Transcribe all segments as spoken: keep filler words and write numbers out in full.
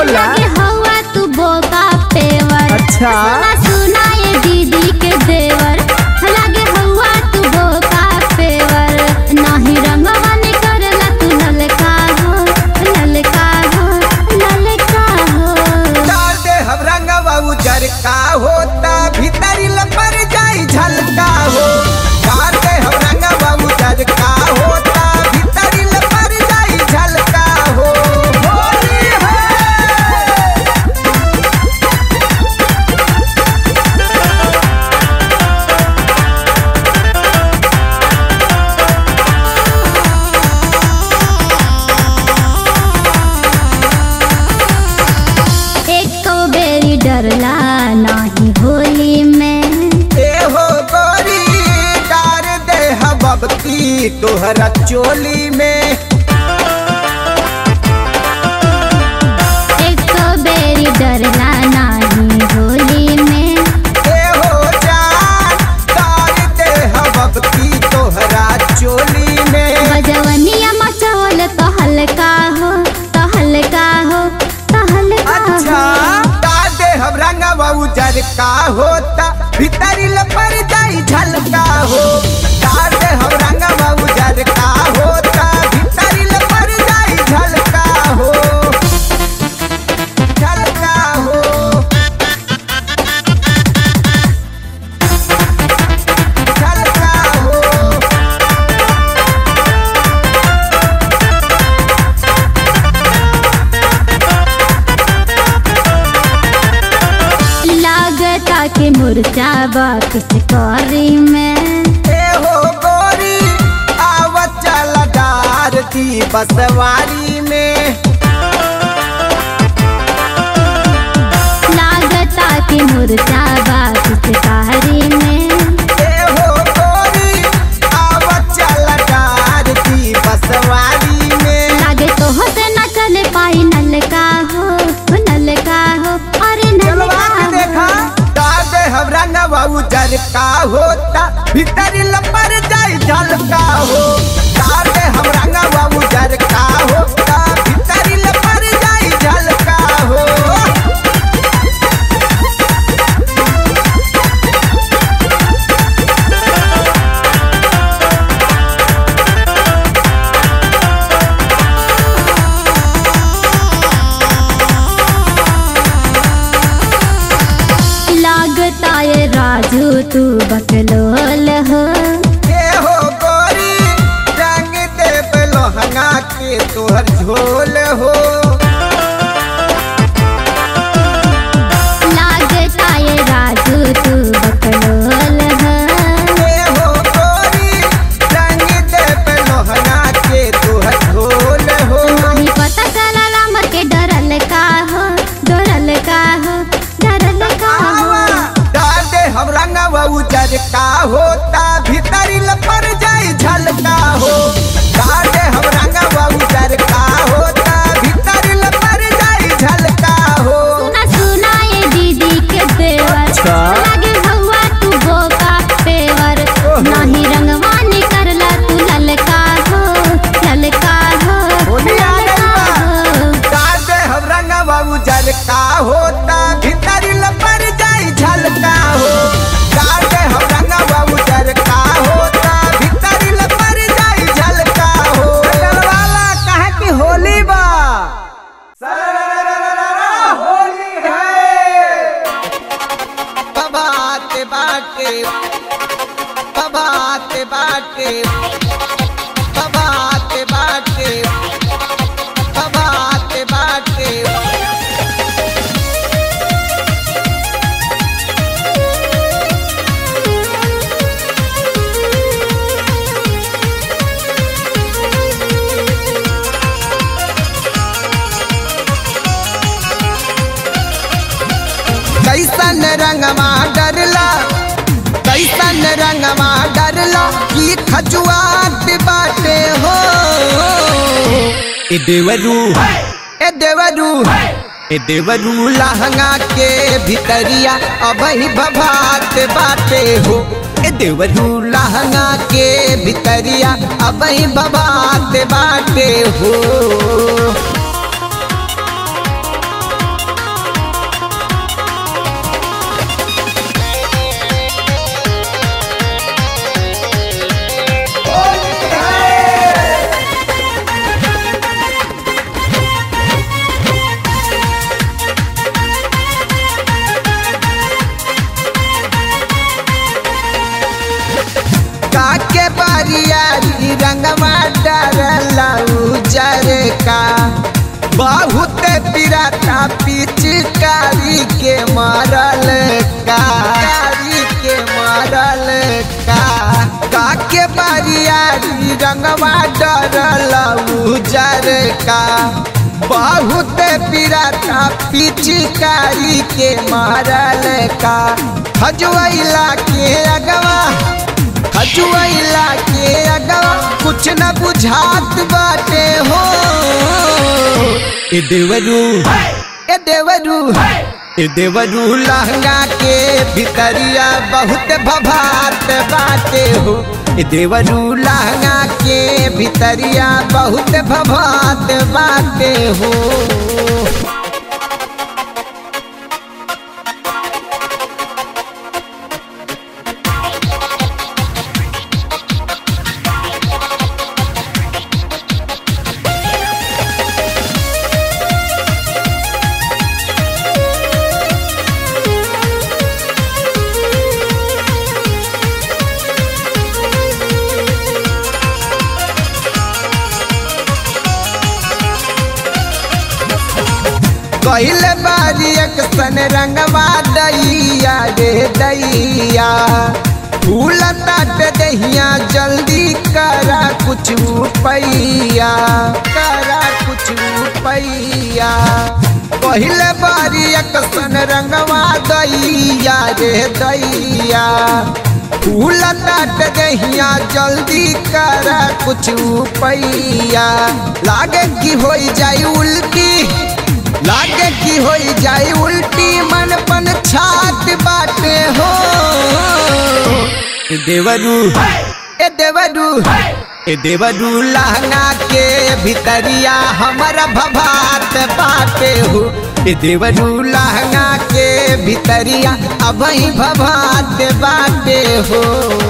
बोला हवा तू बोका पेवर। अच्छा सुना ये दीदी के देवर लगे हवा तू बोका पेवर। नाही रंगवा निकरला तू ललका हो ललका हो ललका हो। डाल दे हम रंगवा उजर का होता भीतरी लपर जाई झलका हो। डाल दे हम रंगवा उजर का होता भीतरी लपर जाई झलका हो। होली है एक बेरी डरला नाही होली में। ए हो गोरी डार दे हबब की तोहरा चोली में। एक बेरी डरला नाही होली में। ए हो जान डार दे हबब की तोहरा चोली में। बजवनिया मचौल तो हल्का हो तो हल्का हो तो हल्का अच्छा हो। डाल दे हम रंगवा उजर का होता भीतरी लपर जाई झलका हो। डाल दे हम रंगवा उजर का होता भीतरी लपर जाई झलका हो झलका हो झलका हो। लागता के मुर्चा बा पिचकारी में। ए हो गोरी आवत चल डार दी बसवारी में। लागता के मुर्चा बा पिचकारी में। ए हो गोरी आवत चल डार दी बसवारी में। लागे तो होते न चले पाई नलका हो नलका हो अरे चलवा नलका के देखा हो। डाल दे हम रंगवा उजर का होता भीतरी लपर जाई झलका हो। डाल दे हम रंगवा उजर का होता भीतरी लपर जाई झलका हो। लागता ये राजू तू बकलोल हो। ए हो गोरी रंग दे लोहंगा के तोहर झोल हो। लागता ये राजू तू बकलोल हो। ए हो गोरी रंग दे लोहंगा के तोहर झोल हो। नहीं पता चला रामर के डरल का हो डरल का हो डरल का हो। डाल दे हम रंगवा उजर का होता भीतरी लपर जाई झलका हो। डाल दे हम रंगवा उजर का होता भीतरी लपर जाई झलका हो। सुना सुना ये दीदी के देवर अच्छा। लगे हवा तू बोका पेवर। ओहो। नाही रंगवा निकरला तू ललका हो ललका हो होली आ गई ललका बा। हो। डाल दे हम रंगवा उजर का होता भीतरी लपर जाई झलका हो। डाल दे हम रंगवा उजर का होता भीतरी लपर जाई झलका हो। डलवाला कहे कि होली बा होली है। बाते बाटे बाते बाटे बाते बाटे बाते बाटे। कैसन रंगवा डरला कैसन रंगवा डरला की खजुआत बाटे हो। ए देवरू ए देवरू ए देवरू लहंगा के भितरिया अबही भभात बाटे हो। ए देवरू लहंगा के भितरिया अबही भभात बाटे हो। बारियारी रंगवा डरला उजर का बहुत पिराता पिचकारी के मारल का के मारल का काके बारियारी रंगवा डरला उजर का बहुत पिराता पिचकारी के मारल का हजवैला के अगवा हजवैला के अगवा कुछ न बुझात बाटे हो ए देवरू ए देवरू ए देवरू लहंगा के भितरिया बहुत भभात बाटे हो ए देवरू लहंगा के भितरिया बहुत भभात बाटे हो। पहले बारी एक सन रंगवा दैया रे दैया फूल ताट दहिया जल्दी करा कुछ पैया करा कुछ पैया पहले बारी एक सन रंगवा दैया रे दैया फूल ताट दहिया जल्दी करा कुछ पैया लागे की हो जाई उल्टी लागे की हो जाए उल्टी मन पन छात बाटे हो ए देवरू ए देवरू ए देवरू लहंगा के भितरिया हमारा भभात बाटे हो ए देवरू लहंगा के भितरिया अब ही भभात बाटे हो।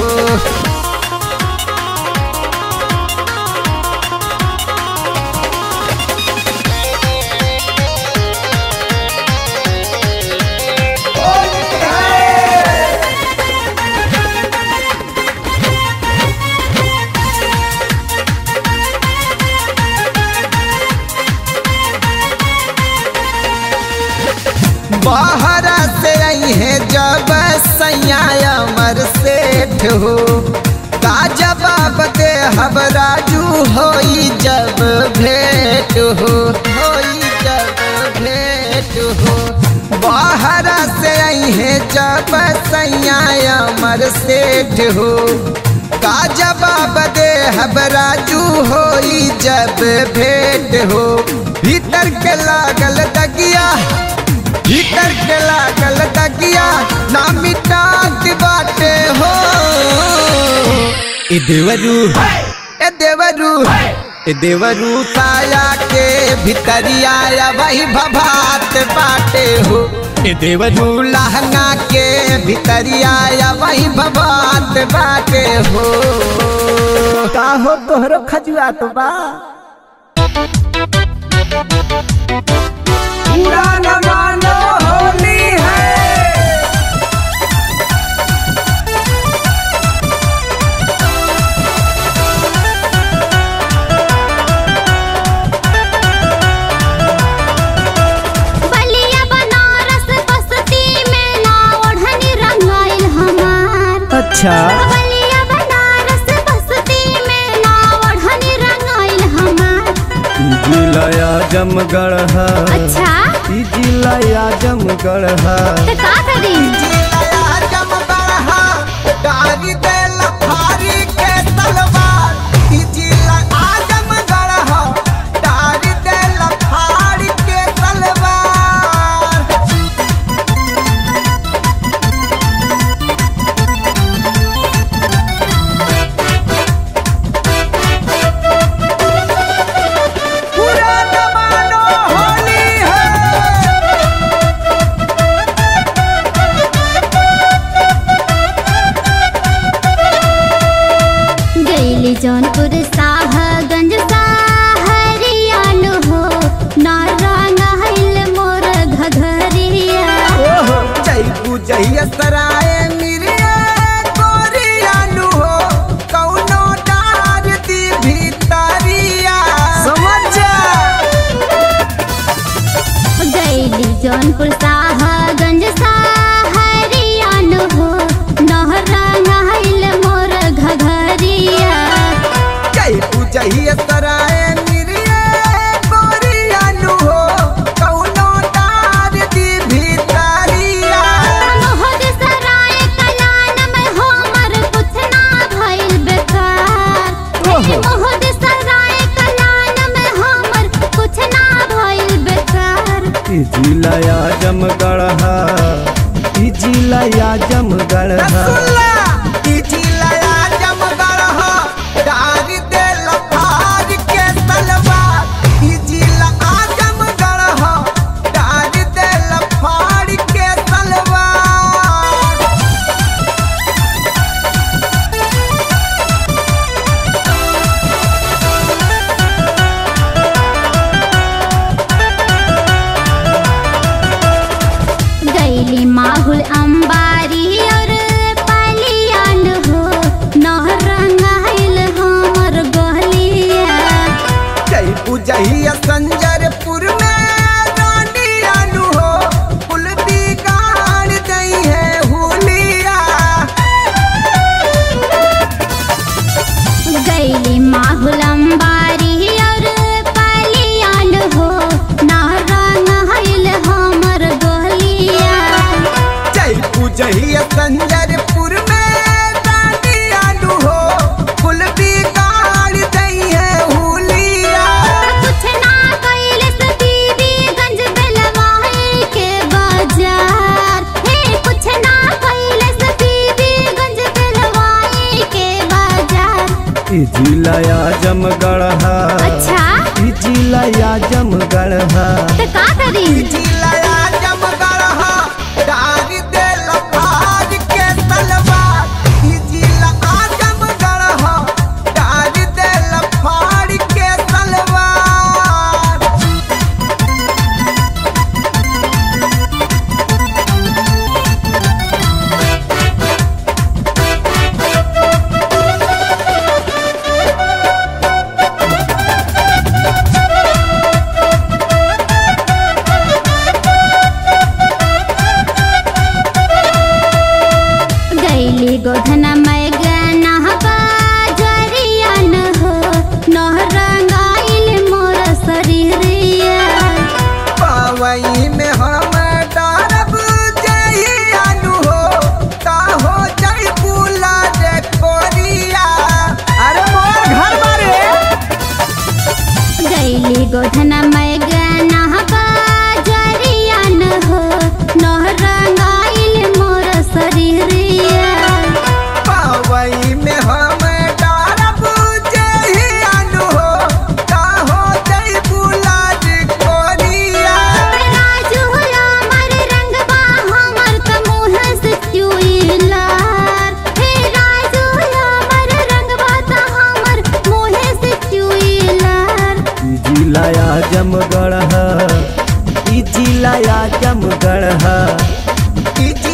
बाहर से आई है जब सैया अमर सेठ हो का जवाब दे हम राजू होई जब भेंट हो होई जब भेंट हो बाहर से आई है जब सैया अमर सेठ हो का जवाब दे हम राजू होई जब भेंट हो भीतर के लागल दगिया भीतर के लागल दगिया ना मिटात बाटे हो ए देवरू ए देवरू ए देवरू साया के भितरिया वही भभात बाटे हो ए देवरू लहंगा के भितरिया वही भभात बाटे हो। का हो तोहरो खजुआ तो बा पूरा न मानो होली है बलिया बनारस बस्ती में ना ओढ़नी रंगाइल हमार अच्छा बलिया बनारस बस्ती में ना ओढ़नी रंगाइल हमार जिला जमगढ़ है अच्छा जिला जमगढ़ है तो का करी डारी दे लफारी के तलवार जिला आजमगढ़ डारी दे लफारी के तलवार। पूरा न मानो होली है गैली जौनपुर साहगंज साहरियान हो ना रंगाइल मोर घघरिया ओहो जईबू जहिया सराय मिरिया गोरियानु हो कौनो जिला आजमगढ़ है, ई जिला आजमगढ़ है। रसगुल्ला ई जिला आजमगढ़ है, डार दे लफार के तलवार। ई जिला आजमगढ़ है, डार दे लफार के तलवार। गैली माहुल अंबारी और पालियान हो, नहरंगाइल हमर गहलिया। जय पूजहिया संजरपुर में रानी अनु हो, कुल बिगाड़ गई है हुलिया। गैली माहुल अंबारी और पालियान हो, नहरंगाइल हमर गहलिया। जय पूजहिया संजरपुर में रानी अनु हो, कुल बिगाड़ गई है हुलिया। कुछ ना कइले से बीबीगंज बेलवाही के बाजार। हे कुछ ना कइले से बीबीगंज बेलवाही के बाजार। ई जिला आजमगढ़ है, अच्छा ई जिला आजमगढ़ है। तो का करी? ई जिला आजमगढ़ है, डार दे लफार के तलवार। ई जिला आजमगढ़ है, डार दे लफार के तलवार। गैली गोधना मैं गना बाजरियन हो, नहरंगाइल मोर शरीरिया। पावई में हम डारब जही अनु हो, ता हो जई बुला रे कोरिया। अरे मोर घर मारे गैली गोधना मैं गना बाजरियन हो, नहरंगाइल मोर शरीरिया। पावई में हम डारब जही अनु हो, ता हो जई बुला रे कोरिया। राजू हमर रंगबा हमर त मुँह से चुइलार। हे राजू हमर रंगबा त हमर मुँह से चुइलार। ई जिला आजमगढ़ है, ई जिला आजमगढ़ है। ई